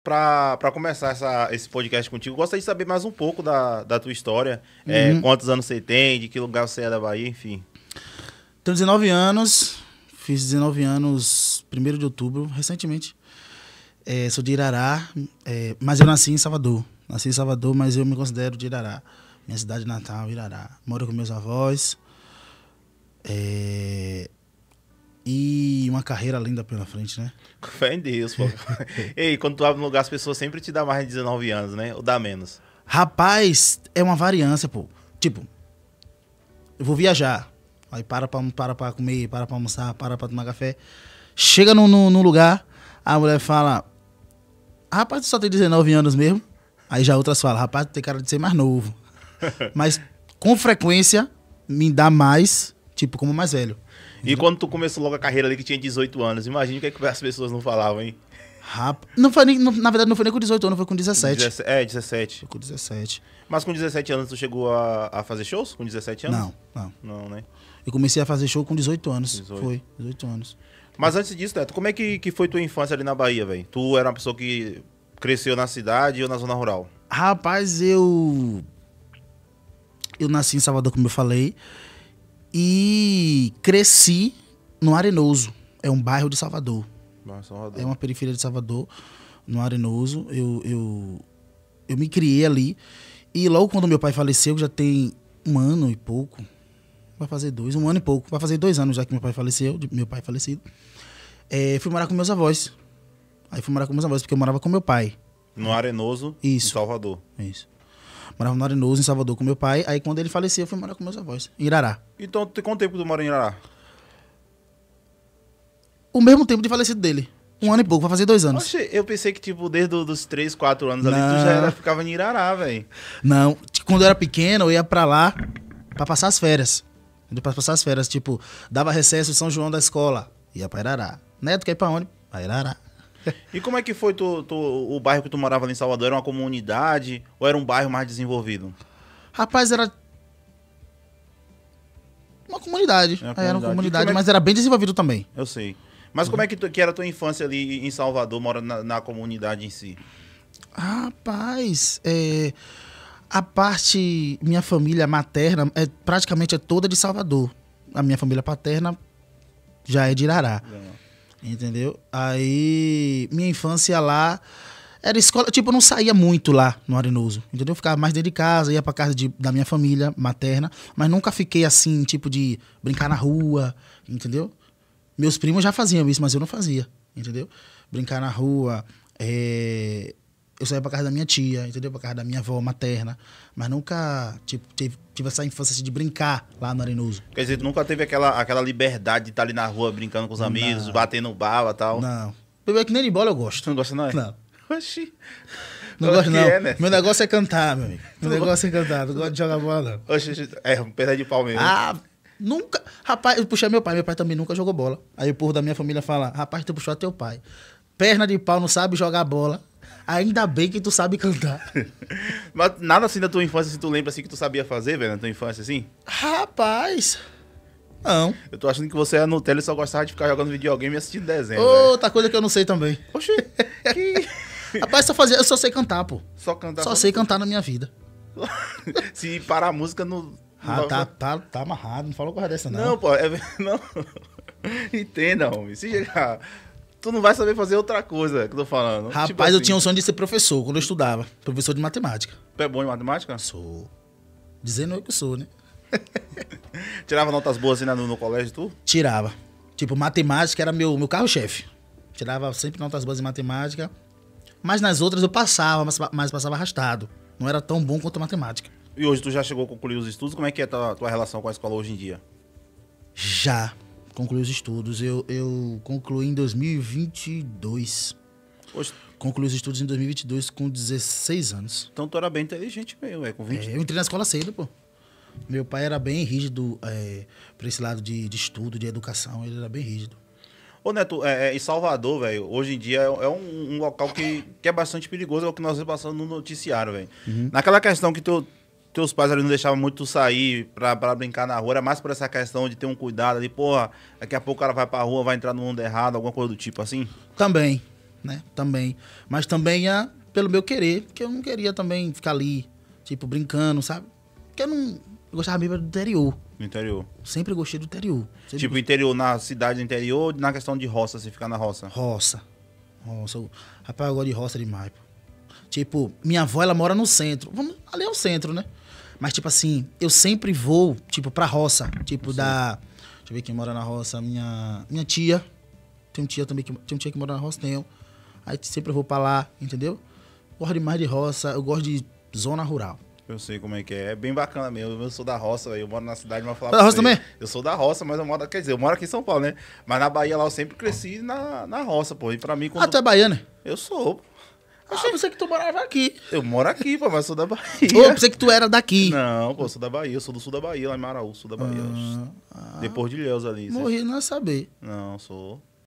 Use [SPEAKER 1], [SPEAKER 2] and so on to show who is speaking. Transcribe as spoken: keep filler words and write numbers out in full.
[SPEAKER 1] pra, pra começar essa, esse podcast contigo, gostaria de saber mais um pouco da, da tua história. Uhum. É, quantos anos você tem, de que lugar você é da Bahia, enfim.
[SPEAKER 2] Tenho dezenove anos, fiz dezenove anos primeiro de outubro, recentemente. É, sou de Irará, é, mas eu nasci em Salvador. Nasci em Salvador, mas eu me considero de Irará. Minha cidade natal, Irará. Moro com meus avós. É, e uma carreira linda pela frente, né?
[SPEAKER 1] Fé em Deus, pô. Ei, quando tu abre um lugar, as pessoas sempre te dão mais de dezenove anos, né? Ou dá menos?
[SPEAKER 2] Rapaz, é uma variância, pô. Tipo, eu vou viajar. Aí para pra, para pra comer, para pra almoçar, para pra tomar café. Chega num, num, num lugar, a mulher fala... Rapaz, tu só tem dezenove anos mesmo? Aí já outras falam, rapaz, tu tem cara de ser mais novo. Mas, com frequência, me dá mais, tipo, como mais velho.
[SPEAKER 1] E entendeu? Quando tu começou logo a carreira ali, que tinha dezoito anos, imagina o que, é que as pessoas não falavam, hein?
[SPEAKER 2] Rapaz, não foi nem, não, na verdade, não foi nem com dezoito anos, foi com dezessete.
[SPEAKER 1] É, dezessete.
[SPEAKER 2] Foi com dezessete.
[SPEAKER 1] Mas com dezessete anos tu chegou a, a fazer shows? Com dezessete anos?
[SPEAKER 2] Não, não.
[SPEAKER 1] Não, né?
[SPEAKER 2] Eu comecei a fazer show com dezoito anos.
[SPEAKER 1] dezoito.
[SPEAKER 2] Foi, dezoito anos.
[SPEAKER 1] Mas antes disso, Neto, como é que, que foi tua infância ali na Bahia, velho? Tu era uma pessoa que cresceu na cidade ou na zona rural? Rapaz,
[SPEAKER 2] eu... Eu nasci em Salvador, como eu falei, e cresci no Arenoso. É um bairro de Salvador.
[SPEAKER 1] Salvador.
[SPEAKER 2] É uma periferia de Salvador, no Arenoso. Eu, eu, eu me criei ali. E logo quando meu pai faleceu, já tem um ano e pouco, vai fazer dois, um ano e pouco, vai fazer dois anos já que meu pai faleceu, meu pai falecido, é, fui morar com meus avós. Aí fui morar com meus avós, porque eu morava com meu pai.
[SPEAKER 1] No Arenoso,
[SPEAKER 2] Isso.
[SPEAKER 1] em Salvador.
[SPEAKER 2] Isso. Morava no Arenoso, em Salvador, com meu pai. Aí, quando ele faleceu, eu fui morar com meus avós, em Irará.
[SPEAKER 1] Então, quanto tempo tu mora em Irará?
[SPEAKER 2] O mesmo tempo de falecido dele. Um ano e pouco, vai fazer dois anos.
[SPEAKER 1] Oxe, eu pensei que, tipo, desde os três, quatro anos
[SPEAKER 2] Não.
[SPEAKER 1] ali, tu já era, ficava em Irará, velho.
[SPEAKER 2] Não. Quando eu era pequeno, eu ia pra lá pra passar as férias. Pra passar as férias, tipo, dava recesso em São João da escola. Ia pra Irará. Neto, quer ir pra onde? Pra Irará.
[SPEAKER 1] E como é que foi tu, tu, o bairro que tu morava ali em Salvador? Era uma comunidade ou era um bairro mais desenvolvido?
[SPEAKER 2] Rapaz, era uma comunidade.
[SPEAKER 1] Era uma
[SPEAKER 2] É, era uma
[SPEAKER 1] comunidade,
[SPEAKER 2] comunidade,
[SPEAKER 1] é que...
[SPEAKER 2] mas era bem desenvolvido também.
[SPEAKER 1] Eu sei. Mas uhum. como é que, tu, que era a tua infância ali em Salvador, morando na, na comunidade em si?
[SPEAKER 2] Rapaz, é, a parte, minha família materna é, praticamente é toda de Salvador. A minha família paterna já é de Irará. É. Entendeu? Aí, minha infância lá era escola, tipo, eu não saía muito lá no Arenoso, entendeu? Eu ficava mais dentro de casa, ia pra casa de, da minha família materna, mas nunca fiquei assim, tipo, de brincar na rua, entendeu? Meus primos já faziam isso, mas eu não fazia, entendeu? Brincar na rua, é... eu saía pra casa da minha tia, entendeu? Pra casa da minha avó materna, mas nunca, tipo, tive, tive essa infância assim, de brincar lá no Arenoso.
[SPEAKER 1] Quer dizer, tu nunca teve aquela, aquela liberdade de estar ali na rua brincando com os amigos, não. batendo bala e tal?
[SPEAKER 2] Não. Primeiro que nem de bola eu gosto.
[SPEAKER 1] Tu não gosta não, é?
[SPEAKER 2] Não.
[SPEAKER 1] Oxi.
[SPEAKER 2] Não gosto não.
[SPEAKER 1] É, né?
[SPEAKER 2] Meu negócio é cantar, meu amigo. Meu negócio é cantar, não gosto de jogar bola não.
[SPEAKER 1] Oxi, é um pedaço de pau mesmo.
[SPEAKER 2] Ah, nunca... Rapaz, eu puxei meu pai, meu pai também nunca jogou bola. Aí o povo da minha família fala, rapaz, tu puxou teu pai. Perna de pau, não sabe jogar bola. Ainda bem que tu sabe cantar.
[SPEAKER 1] Mas nada assim da tua infância, se tu lembra assim que tu sabia fazer, velho, na tua infância assim?
[SPEAKER 2] Rapaz... Não.
[SPEAKER 1] Eu tô achando que você é Nutella e só gostava de ficar jogando videogame e assistindo desenho.
[SPEAKER 2] Outra véio. Coisa que eu não sei também.
[SPEAKER 1] Oxi. Que...
[SPEAKER 2] Rapaz, só fazia, eu só sei cantar, pô.
[SPEAKER 1] Só cantar?
[SPEAKER 2] Só sei cantar na minha vida.
[SPEAKER 1] Se parar a música no...
[SPEAKER 2] Ah, tá, tá, tá amarrado, não fala coisa dessa não.
[SPEAKER 1] Não, pô, é... não. Entenda, homem. Se chegar... Tu não vai saber fazer outra coisa que eu tô falando.
[SPEAKER 2] Rapaz,
[SPEAKER 1] tipo assim.
[SPEAKER 2] Eu tinha um sonho de ser professor quando eu estudava. Professor de matemática.
[SPEAKER 1] Tu é bom em matemática?
[SPEAKER 2] Sou. Dizendo eu que sou, né?
[SPEAKER 1] Tirava notas boas assim no, no colégio, tu?
[SPEAKER 2] Tirava. Tipo, matemática era meu, meu carro-chefe. Tirava sempre notas boas em matemática. Mas nas outras eu passava, mas, mas passava arrastado. Não era tão bom quanto matemática.
[SPEAKER 1] E hoje tu já chegou a concluir os estudos? Como é que é a tua, tua relação com a escola hoje em dia?
[SPEAKER 2] Já concluí os estudos. Eu, eu concluí em dois mil e vinte e dois.
[SPEAKER 1] Poxa.
[SPEAKER 2] Concluí os estudos em dois mil e vinte e dois com dezesseis anos.
[SPEAKER 1] Então tu era bem inteligente mesmo, é, com vinte.
[SPEAKER 2] É, eu entrei na escola cedo, pô. Meu pai era bem rígido é, pra esse lado de, de estudo, de educação. Ele era bem rígido.
[SPEAKER 1] Ô, Neto, é, é, em Salvador, velho, hoje em dia é, é um, um local que, que é bastante perigoso, é o que nós estamos passando no noticiário, velho. Uhum. Naquela questão que tu, teus pais ali não deixavam muito tu sair pra, pra brincar na rua, era mais por essa questão de ter um cuidado ali, porra, daqui a pouco o cara vai pra rua, vai entrar no mundo errado, alguma coisa do tipo assim?
[SPEAKER 2] Também, né? Também. Mas também é pelo meu querer, porque eu não queria também ficar ali, tipo, brincando, sabe? Porque eu não eu gostava mesmo do interior.
[SPEAKER 1] No interior.
[SPEAKER 2] Sempre gostei do interior. Sempre
[SPEAKER 1] Tipo, interior, na cidade interior, na questão de roça, você ficar na roça.
[SPEAKER 2] Roça. Roça. Eu- Rapaz, eu gosto de roça demais, pô. Tipo, minha avó, ela mora no centro. Vamos, ali é o centro, né? Mas, tipo assim, eu sempre vou, tipo, pra roça. Tipo, da... Deixa eu ver quem mora na roça. Minha, minha tia. Tem um tia também que... Tem um tia que mora na roça, tenho. Aí sempre eu vou pra lá, entendeu? Gosto demais de roça. Eu gosto de zona rural.
[SPEAKER 1] Eu sei como é que é. É bem bacana mesmo. Eu sou da roça, velho. Eu moro na cidade, mas falar
[SPEAKER 2] Da
[SPEAKER 1] pra
[SPEAKER 2] roça
[SPEAKER 1] você,
[SPEAKER 2] também?
[SPEAKER 1] Eu sou da roça, mas eu moro... Quer dizer, eu moro aqui em São Paulo, né? Mas na Bahia lá eu sempre cresci na, na roça, pô. E pra mim, quando...
[SPEAKER 2] Ah, tu é baiana?
[SPEAKER 1] Eu sou.
[SPEAKER 2] Ah, eu pensei que tu morava aqui.
[SPEAKER 1] Eu moro aqui, pô, mas eu sou da Bahia.
[SPEAKER 2] Ô, eu pensei que tu era daqui.
[SPEAKER 1] Não, pô, eu sou da Bahia. Eu sou do sul da Bahia, lá em Maraú, sul da Bahia.
[SPEAKER 2] Ah,
[SPEAKER 1] Depois de Ilhéus ali.
[SPEAKER 2] morri, não é saber.
[SPEAKER 1] Não, sou.